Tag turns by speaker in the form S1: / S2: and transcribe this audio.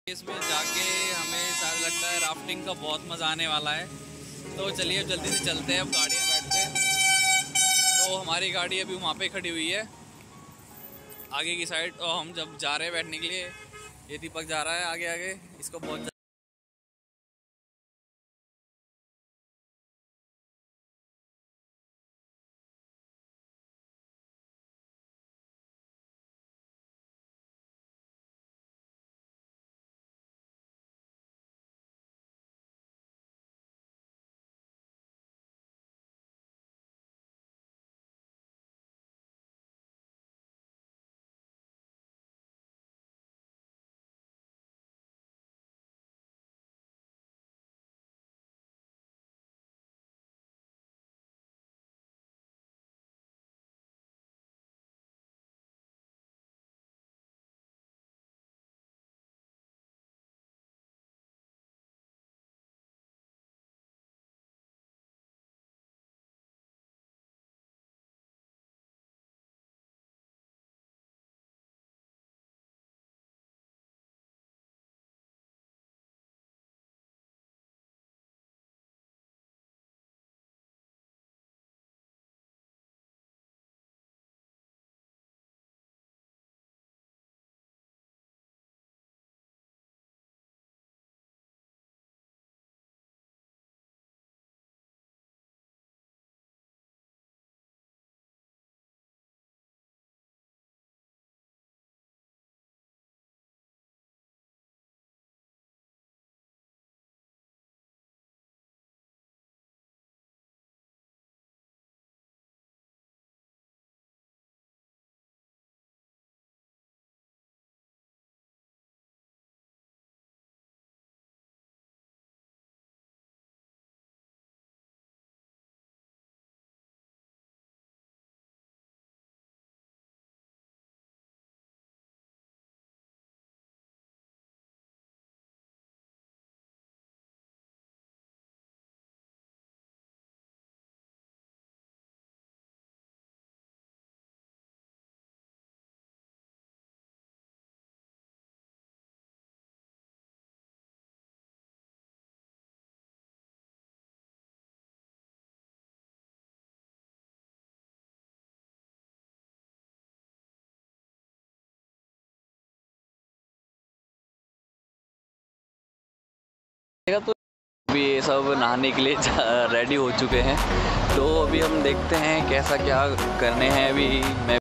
S1: इसमें जाके हमें शायद लगता है राफ्टिंग का बहुत मज़ा आने वाला है। तो चलिए अब जल्दी से चलते हैं, अब गाड़ी में बैठते हैं। तो हमारी गाड़ी अभी वहाँ पे खड़ी हुई है आगे की साइड, और हम जब जा रहे हैं बैठने के लिए, ये दीपक जा रहा है आगे आगे, इसको बहुत तो अभी ये सब नहाने के लिए रेडी हो चुके हैं। तो अभी हम देखते हैं कैसा क्या करने हैं। अभी मैं